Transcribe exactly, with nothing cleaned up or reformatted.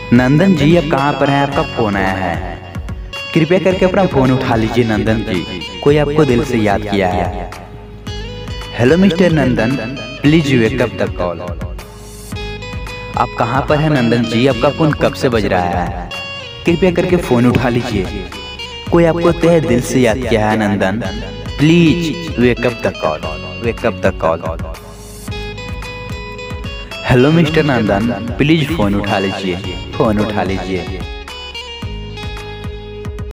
नंदन जी, अब कहाँ पर हैं? आपका फोन आया है, कृपया करके अपना फोन उठा लीजिए नंदन जी, कोई आपको दिल से याद किया है। Hello mister Nandan, please wake up the call. आप कहाँ पर हैं नंदन जी? आपका फोन कब से बज रहा है? कृपया करके फोन उठा लीजिए, कोई आपको तहे दिल से याद किया है Nandan, please wake up the call, wake up the call. Hello mister Nandan, please phone उठा लीजिए, फोन उठा लीजिए।